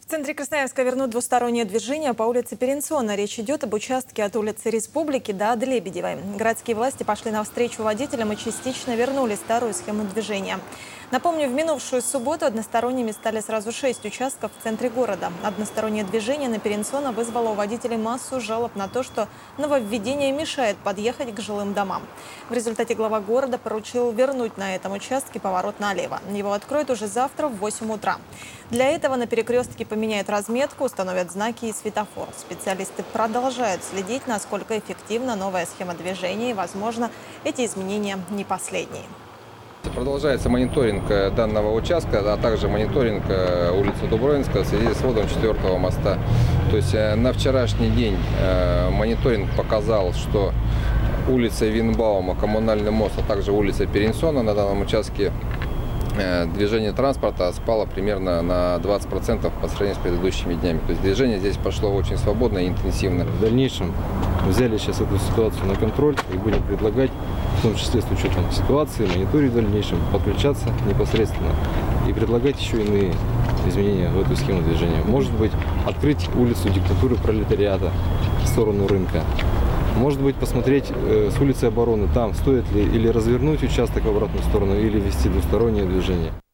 В центре Красноярска вернут двустороннее движение по улице Перенсона. Речь идет об участке от улицы Республики до Лебедевой. Городские власти пошли навстречу водителям и частично вернули старую схему движения. Напомню, в минувшую субботу односторонними стали сразу 6 участков в центре города. Одностороннее движение на Перенсона вызвало у водителей массу жалоб на то, что нововведение мешает подъехать к жилым домам. В результате глава города поручил вернуть на этом участке поворот налево. Его откроют уже завтра в 8 утра. Для этого на перекрестке поменяют разметку, установят знаки и светофор. Специалисты продолжают следить, насколько эффективна новая схема движения, и, возможно, эти изменения не последние. Продолжается мониторинг данного участка, а также мониторинг улицы Дубровинская в связи с вводом 4-го моста. То есть на вчерашний день мониторинг показал, что улица Винбаума, Коммунальный мост, а также улица Перенсона на данном участке движение транспорта спало примерно на 20% по сравнению с предыдущими днями. То есть движение здесь пошло очень свободно и интенсивно. В дальнейшем взяли сейчас эту ситуацию на контроль и будем предлагать, в том числе с учетом ситуации, мониторить в дальнейшем, подключаться непосредственно и предлагать еще иные изменения в эту схему движения. Может быть, открыть улицу Диктатуры Пролетариата в сторону рынка. Может быть, посмотреть с улицы Обороны, там стоит ли или развернуть участок в обратную сторону, или вести двустороннее движение.